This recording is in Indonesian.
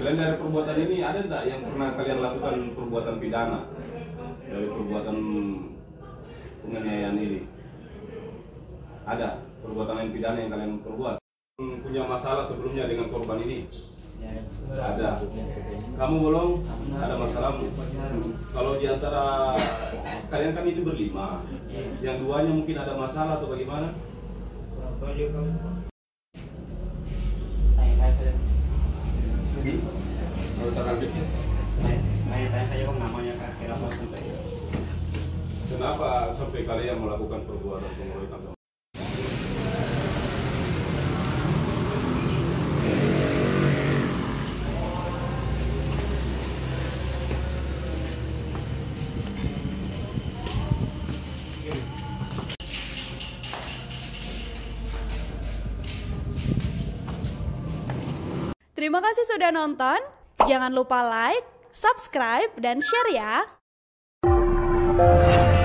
Selain dari perbuatan ini, ada tidak yang pernah kalian lakukan perbuatan pidana dari perbuatan penganiayaan ini? Ada perbuatan lain pidana yang kalian perbuat? Punya masalah sebelumnya dengan korban ini? Ada. Kamu belum ada masalahmu? Kalau di antara kalian kan itu berlima, yang duanya mungkin ada masalah atau bagaimana? Kalau terlanjut, kenapa sampai kalian melakukan perbuatan pengeroyokan? Terima kasih sudah nonton. Jangan lupa like, subscribe, dan share ya.